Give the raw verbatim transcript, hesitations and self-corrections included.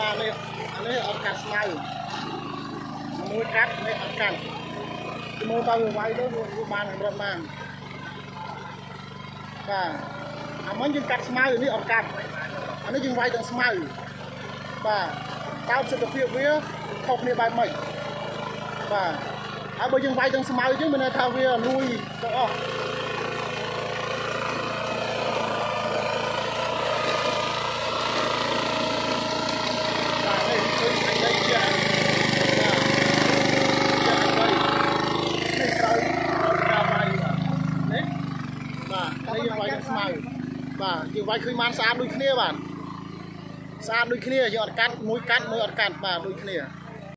បាទនេះអានេះអត់កាត់ស្មៅមួយកាត់នេះអត់កាត់មើលទៅវាវាយទៅវាបានកម្រិតបានបាទអាមិញយើងកាត់ស្មៅនេះអត់កាត់អានេះយើងវាយទាំងស្មៅបាទតើសុខភាពវាខុសគ្នាបែបម៉េចបាទហើយបើយើងវាយទាំងស្មៅអញ្ចឹងមានន័យថាវាលួយទៅអស់បាទយើងវាយឃើញបានស្អាតដូចគ្នាបាទស្អាតដូចគ្នាយើងអត់កាត់មួយកាត់មួយអត់កាត់បាទដូចគ្នា